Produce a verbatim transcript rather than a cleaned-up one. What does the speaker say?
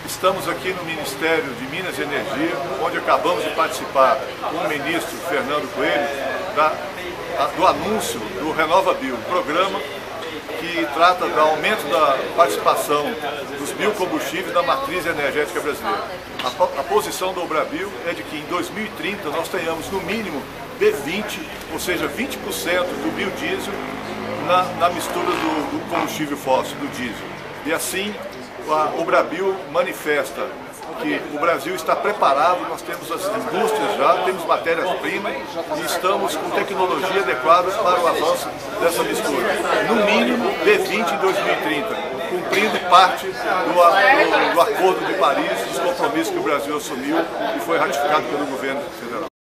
Estamos aqui no Ministério de Minas e Energia, onde acabamos de participar com o ministro Fernando Coelho da, a, do anúncio do RenovaBio, programa que trata do aumento da participação dos biocombustíveis na matriz energética brasileira. A, a posição do Obrabio é de que em dois mil e trinta nós tenhamos no mínimo B vinte, ou seja, vinte por cento do biodiesel na, na mistura do, do combustível fóssil, do diesel. E assim, o Obrabio manifesta que o Brasil está preparado, nós temos as indústrias já, temos matérias-primas e estamos com tecnologia adequada para o avanço dessa mistura. No mínimo, B vinte em dois mil e trinta, cumprindo parte do, do, do Acordo de Paris, dos compromissos que o Brasil assumiu e foi ratificado pelo governo federal.